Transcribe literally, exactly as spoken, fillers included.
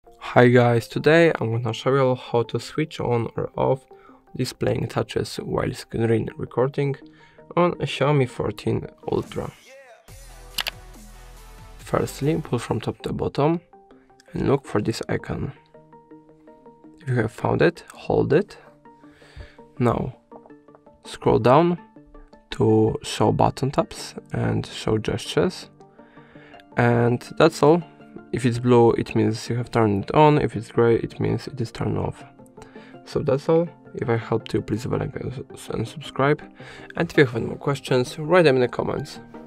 Hi guys, today I'm gonna show you how to switch on or off displaying touches while screen recording on a Xiaomi fourteen Ultra. Firstly, pull from top to bottom and look for this icon. If you have found it, hold it. Now scroll down to show button taps and show gestures, and that's all. If it's blue, it means you have turned it on. If it's gray, it means it is turned off. So that's all. If I helped you, please like and subscribe. And if you have any more questions, write them in the comments.